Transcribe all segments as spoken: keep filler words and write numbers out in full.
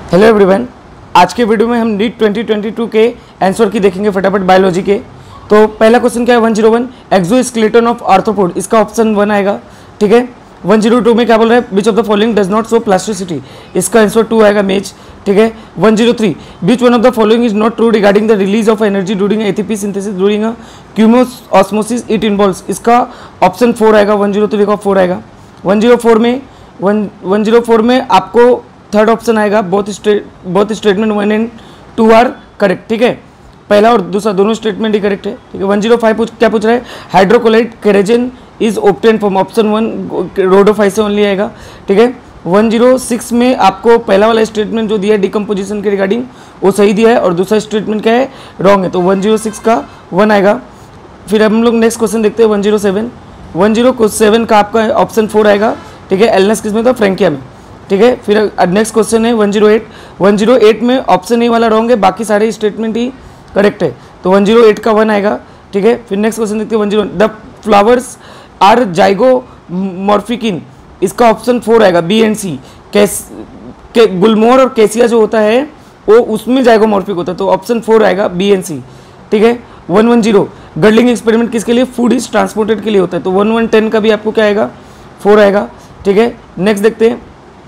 Hello everyone, आज के video में हम नीट ट्वेंटी ट्वेंटी टू के आंसर की देखेंगे फटाफट बायोलॉजी के। तो पहला क्वेश्चन क्या है, one zero one exoskeleton of arthropod, इसका ऑप्शन वन आएगा। ठीक है, वन जीरो टू में क्या बोल रहा है, which of the following does not show plasticity, इसका आंसर टू आएगा मेज। ठीक है, one zero three which one of the following is not true regarding the release of energy during ATP synthesis during a chemiosmosis it involves, इसका option four आएगा। One zero three का four आएगा। One zero four में one one zero four में आपको third option आएगा, both state both statement one and two are correct. ठीक है, पहला और दूसरा दोनों स्टेटमेंट ही करेक्ट है। ठीक है, वन जीरो फाइव क्या पूछ रहा है, hydrocolloid carrageenan is obtained from, option one rhodophyta से ओनली आएगा। ठीक है, वन जीरो सिक्स में आपको पहला वाला स्टेटमेंट जो दिया है डिकम्पोजिशन के रिगार्डिंग वो सही दिया है और दूसरा स्टेटमेंट क्या है, रॉन्ग है, तो वन जीरो सिक्स का वन आएगा। फिर हम लोग नेक्स्ट क्वेश्चन देखते हैं one zero seven one zero seven का आपका ऑप्शन फोर आएगा। ठीक है, एलनेस किस में था, फ्रेंकिया में। ठीक है, फिर नेक्स्ट क्वेश्चन है one zero eight one zero eight में ऑप्शन ए वाला रॉन्ग है, बाकी सारे स्टेटमेंट ही करेक्ट है, तो वन जीरो एट का वन आएगा। ठीक है, फिर नेक्स्ट क्वेश्चन देखते हैं one zero the flowers are zygomorphic, इसका ऑप्शन फोर आएगा, बी एंड सी। कैस के गुलमोहर और कैसिया जो होता है वो उसमें जाइगोमॉर्फिक होता है, तो ऑप्शन फोर आएगा, बी एंड सी। ठीक है, one one zero girdling experiment किसके लिए, फूड इज ट्रांसपोर्टेड के लिए होता है, तो वन वन टेन का भी आपको क्या आएगा, फोर आएगा। ठीक है, नेक्स्ट देखते हैं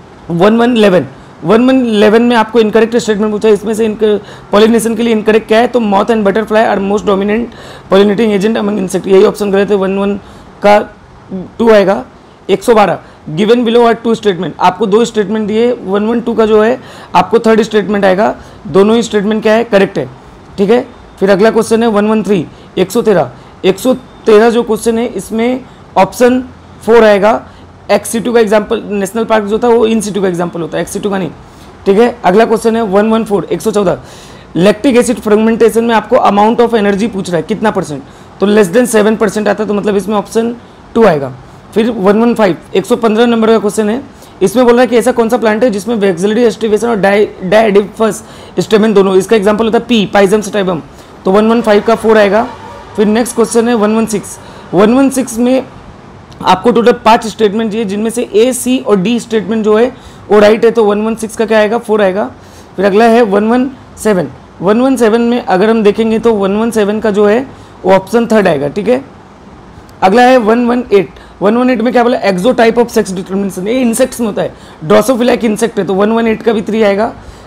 one one eleven one one eleven में आपको इनकरेक्ट स्टेटमेंट पूछा है, इसमें से पॉलिनेशन के लिए इनकरेक्ट क्या है, तो moth and butterfly are most dominant pollinating agent among insect, यही ऑप्शन करे थे, वन वन का टू आएगा। एक सौ बारह given below are two statement, आपको दो स्टेटमेंट दिए, वन वन टू का जो है आपको थर्ड स्टेटमेंट आएगा, दोनों ही स्टेटमेंट क्या है, करेक्ट है। ठीक है, फिर अगला क्वेश्चन है वन वन थ्री एक सौ तेरह एक सौ तेरह जो क्वेश्चन है इसमें ऑप्शन फोर आएगा। एक्स सी टू का एग्जाम्पल, नेशनल पार्क जो था वो इन सी टू का एग्जाम्पल होता है, एक्स सी टू का नहीं। ठीक है, अगला क्वेश्चन है वन वन फोर एक सौ चौदह लैक्टिक एसिड फ्रेगमेंटेशन में आपको अमाउंट ऑफ एनर्जी पूछ रहा है कितना परसेंट, तो लेस देन सेवन परसेंट आता है, तो मतलब इसमें ऑप्शन टू आएगा। फिर वन वन फाइव एक सौ पंद्रह नंबर का क्वेश्चन है, इसमें बोल रहा है कि ऐसा कौन सा प्लांट है जिसमें वैक्सिलरी एस्टिवेशन और डाई डायडिफस स्टेमेन दोनों, इसका एग्जाम्पल होता है पी पाइजम स्टाइबम, तो वन वन फाइव का फोर आएगा। फिर नेक्स्ट क्वेश्चन है one one six one one six में आपको टोटल पांच स्टेटमेंट चाहिए, जिनमें से ए सी और डी स्टेटमेंट जो है वो राइट है, तो वन वन सिक्स का क्या आएगा, फोर आएगा। फिर अगला है one one seven one one seven में अगर हम देखेंगे तो वन वन सेवन का जो है वो ऑप्शन थर्ड आएगा। ठीक है, अगला है one one eight one one eight में क्या बोला, XO type of sex determination, ये इंसेक्ट्स में होता है, ड्रोसोफिला एक इंसेक्ट है, तो वन वन एट का भी थ्री आएगा।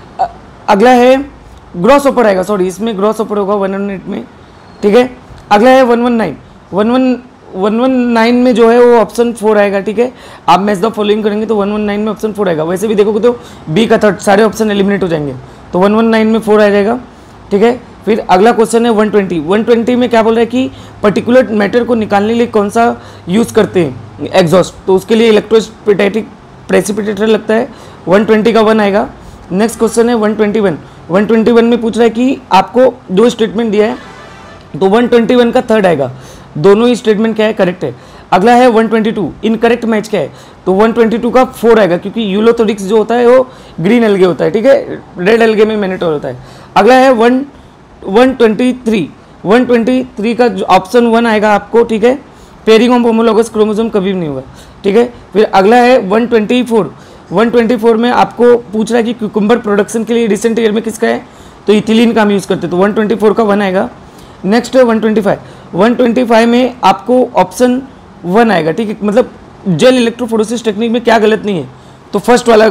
अगला है ग्रॉस ऑपर आएगा, सॉरी इसमें ग्रॉस ऑपर होगा वन वन एट में। ठीक है, अगला है one one nine one one one one nine में जो है वो ऑप्शन फोर आएगा। ठीक है, आप मैच द फॉलोइंग करेंगे तो वन वन नाइन में ऑप्शन फोर आएगा, वैसे भी देखोगे तो बी का थर्ड सारे ऑप्शन एलिमिनेट हो जाएंगे, तो वन वन नाइन में फोर आ जाएगा। ठीक है, फिर अगला क्वेश्चन है वन ट्वेंटी वन ट्वेंटी में क्या बोल रहा है कि पर्टिकुलर मैटर को निकालने के लिए कौन सा यूज़ करते हैं, एग्जॉस्ट, तो उसके लिए इलेक्ट्रोस्टैटिक प्रेसिपिटेटर लगता है, वन ट्वेंटी का वन आएगा। नेक्स्ट क्वेश्चन है one twenty one one twenty one में पूछ रहा है कि आपको दो स्टेटमेंट दिया है, तो वन ट्वेंटी वन का थर्ड आएगा, दोनों ही स्टेटमेंट क्या है, करेक्ट है। अगला है one twenty two incorrect match क्या है, तो वन ट्वेंटी टू का फोर आएगा, क्योंकि यूलोथोरिक्स जो होता है वो ग्रीन एल्गे होता है। ठीक है, रेड एल्गे में मैनेटोर होता है। अगला है one one twenty three one twenty three का ऑप्शन वन आएगा आपको। ठीक है, पेयरिंग ऑफ होमोलॉगस क्रोमोसोम कभी भी नहीं होगा। ठीक है, फिर अगला है one twenty four one twenty four में आपको पूछ रहा है कि क्यूकम्बर प्रोडक्शन के लिए रिसेंट ईयर में किसका है, तो इथिलीन का हम यूज़ करते हैं, तो वन ट्वेंटी फोर का वन आएगा। नेक्स्ट है one twenty five one twenty five में आपको ऑप्शन वन आएगा। ठीक है, मतलब जेल इलेक्ट्रोफोरेसिस टेक्निक में क्या गलत नहीं है, तो फर्स्ट वाला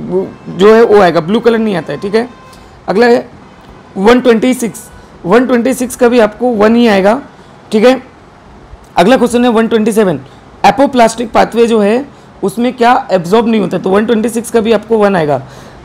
जो है वो आएगा, ब्लू कलर नहीं आता है। ठीक है, अगला है one twenty six one twenty six का भी आपको वन ही आएगा। ठीक है, अगला क्वेश्चन है one twenty seven apoplastic pathway जो है उसमें क्या एब्जॉर्ब नहीं होता है, तो वन ट्वेंटी सिक्स का भी आपको वन आएगा।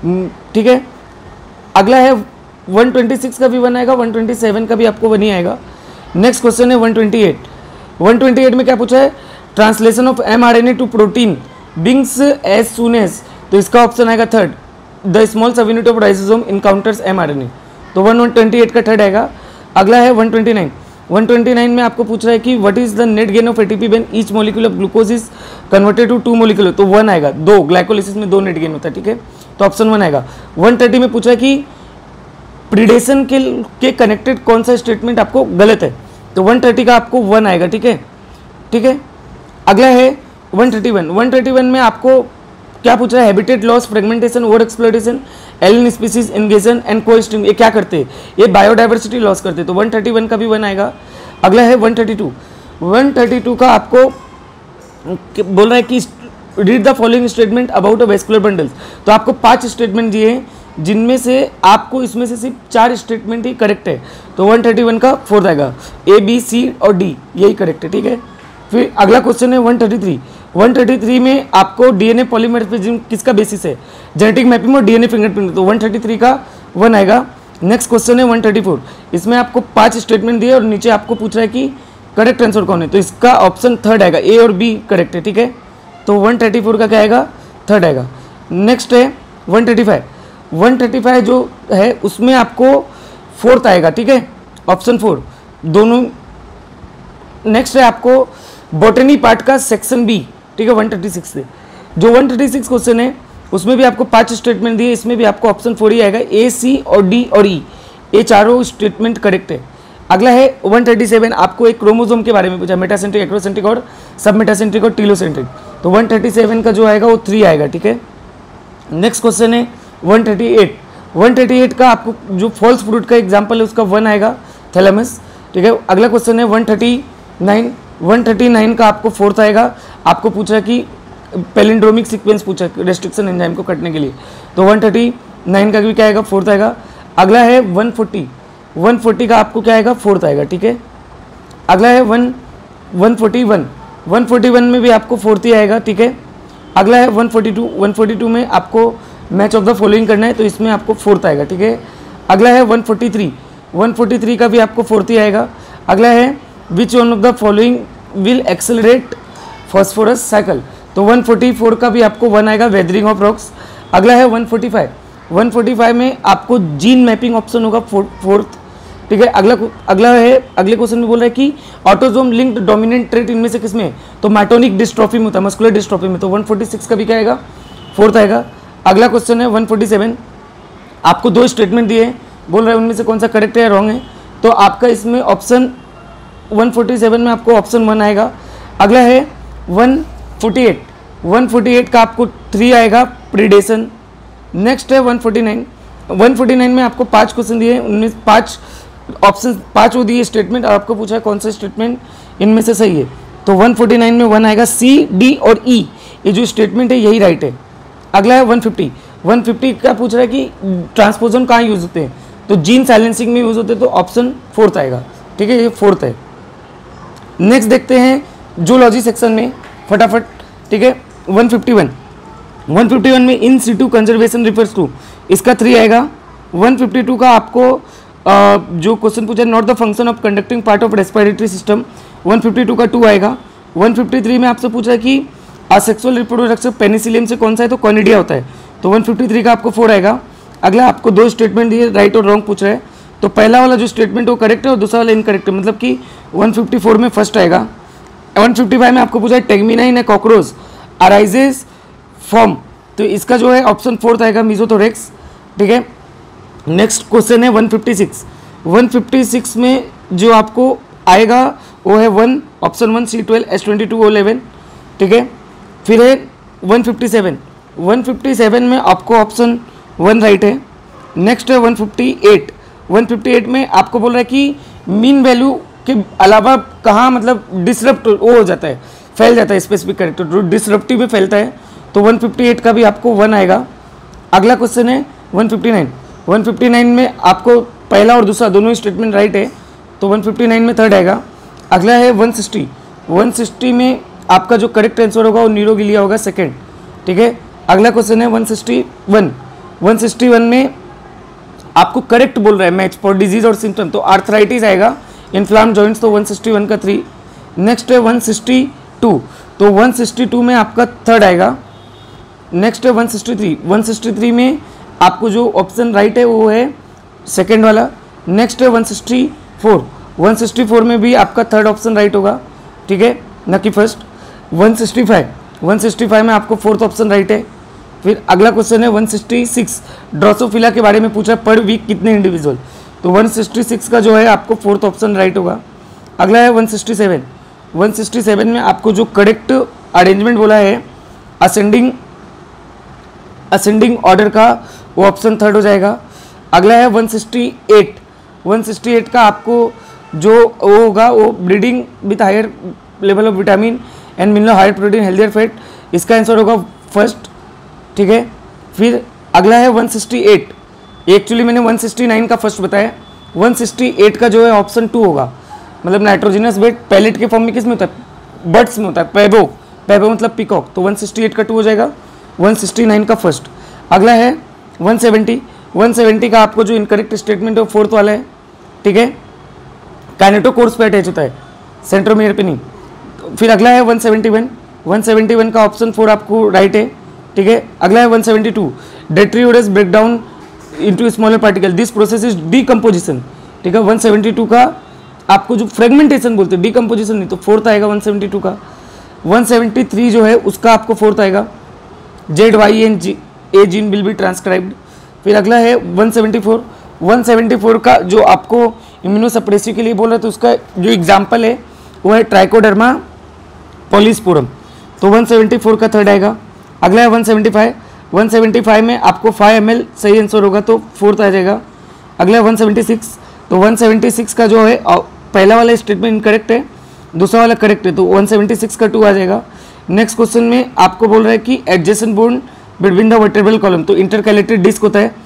ठीक है, अगला है वन ट्वेंटी सिक्स का भी वन आएगा, वन ट्वेंटी सेवन का भी आपको वन ही आएगा। नेक्स्ट क्वेश्चन है one twenty eight one twenty eight में क्या पूछा है, translation of mRNA to protein begins as soon as, तो इसका ऑप्शन आएगा third, the small sub unit of ribosome encounters mRNA, तो वन ट्वेंटी एट का थर्ड आएगा। अगला है one twenty nine one twenty nine में आपको पूछ रहा है कि what is the net gain of ATP when each molecule of glucose is converted to two molecule, तो वन आएगा, दो ग्लाइकोलिसिस में दो नेट गेन होता है। ठीक है, तो ऑप्शन वन आएगा। वन थर्टी में पूछ रहा है कि प्रीडेशन के के कनेक्टेड कौन सा स्टेटमेंट आपको गलत है, तो वन थर्टी का आपको वन आएगा। ठीक है, ठीक है, अगला है one thirty one one thirty one में आपको क्या पूछ रहा है, habitat loss, fragmentation, over exploitation, alien species invasion and coexisting, ये क्या करते हैं, ये बायोडाइवर्सिटी लॉस करते हैं, तो वन थर्टी वन का भी वन आएगा। अगला है one thirty two. One thirty two का आपको बोल रहा है कि read the following statement about a vascular bundles, तो आपको पांच स्टेटमेंट दिए हैं जिनमें से आपको इसमें से सिर्फ चार स्टेटमेंट ही करेक्ट है, तो वन थर्टी वन का फोर्थ आएगा, ए बी सी और डी यही करेक्ट है, ठीक है। फिर अगला क्वेश्चन है one thirty three. One thirty three में आपको डीएनए पॉलीमॉर्फिज्म किसका बेसिस है, जेनेटिक मैपिंग और डीएनए फिंगरप्रिंट, तो वन थर्टी थ्री का वन आएगा। नेक्स्ट क्वेश्चन है वन थर्टी फोर। इसमें आपको पांच स्टेटमेंट दिए और नीचे आपको पूछ रहा है कि करेक्ट आंसर कौन है, तो इसका ऑप्शन थर्ड आएगा, ए और बी करेक्ट है, ठीक है। तो वन थर्टी फोर का क्या आएगा, थर्ड आएगा। नेक्स्ट है one thirty five. One thirty five जो है उसमें आपको फोर्थ आएगा, ठीक है, ऑप्शन फोर दोनों। नेक्स्ट है आपको बॉटनी पार्ट का सेक्शन बी, ठीक है, वन थर्टी सिक्स से। जो वन थर्टी सिक्स क्वेश्चन है उसमें भी आपको पांच स्टेटमेंट दिए, इसमें भी आपको ऑप्शन फोर ही आएगा, ए सी और डी और ई, ये चारों स्टेटमेंट करेक्ट है। अगला है वन थर्टी सेवन। आपको एक क्रोमोसोम के बारे में पूछा, मेटासेंट्रिक, एक्रोसेंट्रिक और सब मेटासेंट्रिक और टीलोसेंट्रिक, तो वन थर्टी सेवन का जो आएगा वो थ्री आएगा, ठीक है। नेक्स्ट क्वेश्चन है one thirty eight. One thirty eight का आपको जो फॉल्स फ्रूट का एग्जांपल है उसका वन आएगा, थैलेमस, ठीक है। अगला क्वेश्चन है one thirty nine. One thirty nine का आपको फोर्थ आएगा, आपको पूछा कि पैलिंड्रोमिक सीक्वेंस पूछा रेस्ट्रिक्शन एंजाइम को कटने के लिए, तो वन थर्टी नाइन का भी क्या आएगा, फोर्थ आएगा। अगला है वन फोर्टी। वन फोर्टी का आपको क्या आएगा, फोर्थ आएगा, ठीक है। अगला है one one forty one. One forty one में भी आपको फोर्थ ही आएगा, ठीक है। अगला है one forty two. One forty two में आपको मैच ऑफ द फॉलोइंग करना है, तो इसमें आपको फोर्थ आएगा, ठीक है। अगला है one forty three. One forty three का भी आपको फोर्थ ही आएगा। अगला है which one of the following will accelerate phosphorus cycle, तो वन फोर्टी फोर का भी आपको वन आएगा, वेदरिंग ऑफ रॉक्स। अगला है one forty five. One forty five में आपको जीन मैपिंग ऑप्शन होगा फोर्थ, ठीक है। अगला अगला है अगले क्वेश्चन में बोल रहा है कि ऑटोजोम लिंक्ड डोमिनेंट ट्रेट इनमें से किसमें है, तो मैटोनिक डिस्ट्रॉफी में होता है, मस्कुलर डिस्ट्रॉफी में, तो वन फोर्टी सिक्स का भी क्या आएगा, फोर्थ आएगा। अगला क्वेश्चन है वन फोर्टी सेवन। आपको दो स्टेटमेंट दिए हैं, बोल रहे हैं उनमें से कौन सा करेक्ट है या रॉन्ग है, तो आपका इसमें ऑप्शन वन फोर्टी सेवन में आपको ऑप्शन वन आएगा। अगला है one forty eight. One forty eight का आपको थ्री आएगा, प्रीडेशन। नेक्स्ट है one forty nine. One forty nine में आपको पांच क्वेश्चन दिए हैं, उनमें पांच ऑप्शन पांच वो दिए स्टेटमेंट, और आपको पूछा है कौन सा स्टेटमेंट इनमें से सही है, तो वन फोर्टी नाइन में वन आएगा, सी डी और ई, ये जो स्टेटमेंट है यही राइट है। अगला है वन फिफ्टी। वन फिफ्टी का पूछ रहा है कि ट्रांसपोजन कहाँ यूज होते हैं, तो जीन साइलेंसिंग में यूज होते हैं, तो ऑप्शन फोर्थ आएगा, ठीक है, ये फोर्थ है। नेक्स्ट देखते हैं जूलॉजी सेक्शन में फटाफट, ठीक है। One fifty one. One fifty one में in situ conservation refers to, इसका थ्री आएगा। वन फिफ्टी टू का आपको आ, जो क्वेश्चन पूछा, not the function of conducting part of respiratory system, one fifty two का टू आएगा। वन फिफ्टी थ्री में आपसे पूछा है कि असेक्सुअल रिप्रोडक्शन पेनिसिलियम से कौन सा है, तो कॉनिडिया होता है, तो वन फिफ्टी थ्री का आपको फोर आएगा। अगला आपको दो स्टेटमेंट दिए, राइट और रॉन्ग पूछ रहे हैं, तो पहला वाला जो स्टेटमेंट वो करेक्ट है और दूसरा वाला इनकरेक्ट है, मतलब कि वन फिफ्टी फोर में फर्स्ट आएगा। वन फिफ्टी फाइव में आपको पूछा है tegmina in a cockroach arises from, तो इसका जो है ऑप्शन फोर्थ आएगा, मीजोथोरेक्स, ठीक है। नेक्स्ट क्वेश्चन है one fifty six. One fifty six में जो आपको आएगा वो है one, option one, C twelve S twenty two O eleven, ठीक है। फिर है one fifty seven. One fifty seven में आपको ऑप्शन वन राइट है। नेक्स्ट है one fifty eight. One fifty eight में आपको बोल रहा है कि मीन वैल्यू के अलावा कहाँ मतलब डिसरप्ट वो हो जाता है, फैल जाता है स्पेसिफिक करेक्टर, जो डिसरप्टिव में फैलता है, तो वन फिफ्टी एट का भी आपको वन आएगा। अगला क्वेश्चन है one fifty nine. One fifty nine में आपको पहला और दूसरा दोनों स्टेटमेंट राइट है, तो वन फिफ्टी नाइन में थर्ड आएगा। अगला है वन सिक्सटी। वन सिक्सटी में आपका जो करेक्ट आंसर होगा वो न्यूरोगिलिया होगा, सेकेंड, ठीक है। अगला क्वेश्चन है one sixty one. One sixty one में आपको करेक्ट बोल रहा है मैच फॉर डिजीज और सिम्टम, तो आर्थराइटिस आएगा, इन्फ्लाम जॉइंट्स, तो वन सिक्सटी वन का थ्री। नेक्स्ट है वन सिक्सटी टू, तो वन सिक्सटी टू में आपका थर्ड आएगा। नेक्स्ट है one sixty three. One sixty three में आपको जो ऑप्शन राइट है वो है सेकेंड वाला। नेक्स्ट है one sixty four. One sixty four में भी आपका थर्ड ऑप्शन राइट होगा, ठीक है, न कि first. One sixty five. One sixty five में आपको फोर्थ ऑप्शन राइट है। फिर अगला क्वेश्चन है वन सिक्सटी सिक्स। ड्रोसोफिला के बारे में पूछा, पर वीक कितने इंडिविजुअल, तो वन सिक्सटी सिक्स का जो है आपको फोर्थ ऑप्शन राइट होगा। अगला है one sixty seven. One sixty seven में आपको जो करेक्ट अरेंजमेंट बोला है असेंडिंग असेंडिंग ऑर्डर का, वो ऑप्शन थर्ड हो जाएगा। अगला है one sixty eight. One sixty eight का आपको जो वो होगा वो breeding with higher level of vitamin and mineral, higher protein, healthier fat, इसका आंसर होगा फर्स्ट, ठीक है। फिर अगला है वन सिक्सटी एट। एक्चुअली मैंने वन सिक्सटी नाइन का फर्स्ट बताया, वन सिक्सटी एट का जो है ऑप्शन टू होगा, मतलब नाइट्रोजिनस बेड पैलेट के फॉर्म में किस में होता है, बर्ड्स में होता है, पैबो, पैबो मतलब पिकॉक, तो वन सिक्सटी एट का टू हो जाएगा, वन सिक्सटी नाइन का फर्स्ट। अगला है वन सेवेंटी। वन सेवेंटी का आपको जो इनकरेक्ट स्टेटमेंट है वो फोर्थ वाला है, ठीक है, काइनेटोकोर्स पे अटैच होता है, सेंट्रोमियर पे नहीं। फिर अगला है one seventy one. One seventy one का ऑप्शन फोर आपको राइट है, ठीक है। अगला है one seventy two. Detritus break down into smaller particle, this process is decomposition, ठीक है। वन सेवेंटी टू का आपको जो फ्रेगमेंटेशन बोलते हैं, डीकम्पोजिशन नहीं, तो फोर्थ आएगा वन सेवेंटी टू का। वन सेवेंटी थ्री जो है उसका आपको फोर्थ आएगा, Z Y and G A gene will be transcribed. फिर अगला है one seventy four. One seventy four का जो आपको इम्यूनोसप्रेसिव के लिए बोल रहा है तो उसका जो एग्जाम्पल है वो है ट्राइकोडर्मा पॉलीस्पोरम, तो वन सेवेंटी फोर का थर्ड आएगा। अगला है one seventy five. One seventy five में आपको फाइव एम एल सही आंसर होगा तो फोर्थ आ जाएगा। अगला है वन सेवेंटी सिक्स। तो वन सेवेंटी सिक्स का जो है पहला वाला स्टेटमेंट इनकरेक्ट है, दूसरा वाला करेक्ट है, तो वन सेवेंटी सिक्स का टू आ जाएगा। नेक्स्ट क्वेश्चन में आपको बोल रहा है कि adjacent bone between the vertebral column, तो इंटरकैलेटेड डिस्क होता है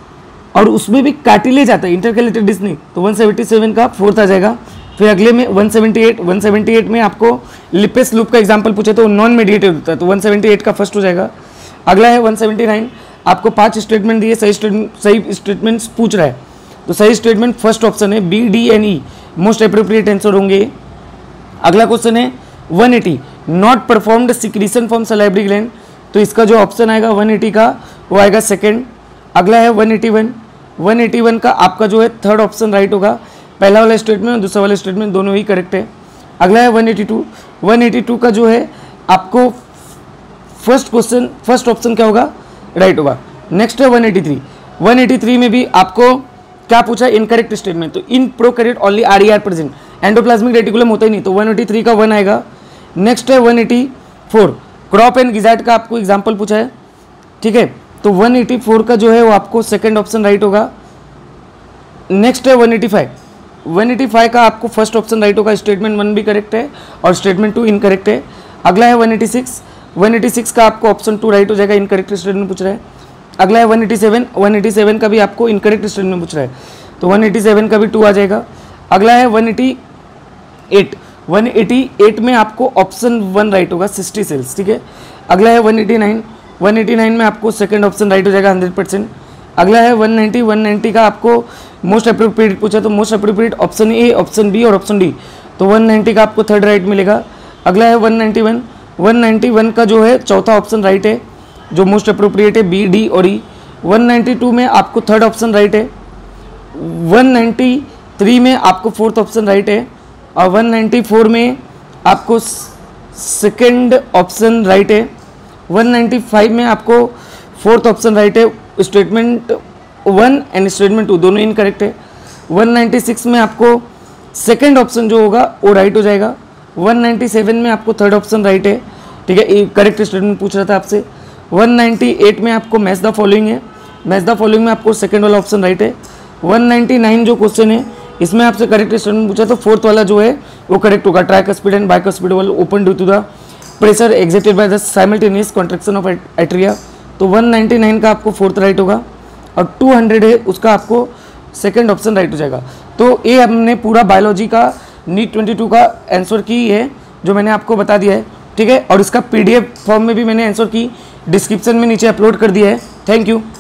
और उसमें भी कार्टिलेज आता है, इंटरकैलेटेड डिस्क नहीं, तो वन सेवेंटी सेवन का फोर्थ आ जाएगा। फिर अगले में one seventy eight. One seventy eight में आपको लिपेस लूप का एग्जांपल पूछे तो नॉन मेडिएटेड होता है, तो वन सेवेंटी एट का फर्स्ट हो जाएगा। अगला है वन सेवेंटी नाइन। आपको पांच स्टेटमेंट दिए, सही स्टेटमेंट सही स्टेटमेंट्स पूछ रहा है, तो सही स्टेटमेंट फर्स्ट ऑप्शन है, B D and E most appropriate answer होंगे। अगला क्वेश्चन है one eighty. Not performed secretion from salivary gland, तो इसका जो ऑप्शन आएगा वन एटी का वो आएगा सेकेंड। अगला है one eighty one. One eighty one का आपका जो है थर्ड ऑप्शन राइट होगा, पहला वाला स्टेटमेंट और दूसरा वाला स्टेटमेंट दोनों ही करेक्ट है। अगला है one eighty two. One eighty two का जो है आपको फर्स्ट क्वेश्चन फर्स्ट ऑप्शन क्या होगा, राइट होगा। नेक्स्ट है one eighty three. One eighty three में भी आपको क्या पूछा, इनकरेक्ट स्टेटमेंट, तो in prokaryote only R E R present, endoplasmic reticulum होता ही नहीं, तो वन एटी थ्री का वन आएगा। नेक्स्ट है one eighty four. Crop and gizzard का आपको एग्जांपल पूछा है, ठीक है, तो वन एटी फोर का जो है वो आपको सेकंड ऑप्शन राइट होगा। नेक्स्ट है one eighty five. One eighty five का आपको फर्स्ट ऑप्शन राइट होगा, स्टेटमेंट वन भी करेक्ट है और स्टेटमेंट टू इनकरेक्ट है। अगला है one eighty six. One eighty six का आपको ऑप्शन टू राइट हो जाएगा, इनकरेक्ट स्टेटमेंट पूछ रहा है। अगला है one eighty seven. One eighty seven का भी आपको इनकरेक्ट स्टेटमेंट पूछ रहा है, तो वन एटी सेवन का भी टू आ जाएगा। अगला है one eighty eight. One eighty eight में आपको ऑप्शन वन राइट होगा, सिक्सटी सेल्स, ठीक है। अगला है one eighty nine. One eighty nine में आपको सेकंड ऑप्शन राइट हो जाएगा हंड्रेड परसेंट। अगला है वन नाइंटी। वन नाइंटी का आपको मोस्ट अप्रोप्रिएट पूछा, तो most appropriate option A, option B और ऑप्शन डी, तो वन नाइंटी का आपको थर्ड राइट मिलेगा। अगला है one ninety one. One ninety one का जो है चौथा ऑप्शन राइट है, जो मोस्ट अप्रोप्रिएट है बी, डी और ई। वन नाइंटी टू में आपको थर्ड ऑप्शन राइट है। वन नाइंटी थ्री में आपको फोर्थ ऑप्शन राइट है और वन नाइंटी फोर में आपको सेकंड ऑप्शन राइट है। वन नाइंटी फाइव में आपको फोर्थ ऑप्शन राइट है, statement one and statement two दोनों इनकरेक्ट है। वन नाइंटी सिक्स में आपको सेकंड ऑप्शन जो होगा वो राइट हो जाएगा। वन नाइंटी सेवन में आपको थर्ड ऑप्शन राइट है, ठीक है, करेक्ट स्टेटमेंट पूछ रहा था आपसे। वन नाइंटी एट में आपको मैच द फॉलोइंग है, मैच द फॉलोइंग में आपको सेकंड वाला ऑप्शन राइट है। वन नाइंटी नाइन जो क्वेश्चन है इसमें आपसे करेक्ट स्टेटमेंट पूछा तो फोर्थ वाला जो है वो करेक्ट होगा, tricuspid and bicuspid valve open due to the pressure exerted by the simultaneous contraction of atria, तो वन नाइंटी नाइन का आपको फोर्थ राइट होगा और टू हंड्रेड है उसका आपको सेकंड ऑप्शन राइट हो जाएगा। तो ये हमने पूरा बायोलॉजी का नीट ट्वेंटी टू का आंसर की है जो मैंने आपको बता दिया है, ठीक है, और इसका पीडीएफ फॉर्म में भी मैंने आंसर की डिस्क्रिप्शन में नीचे अपलोड कर दिया है। Thank you.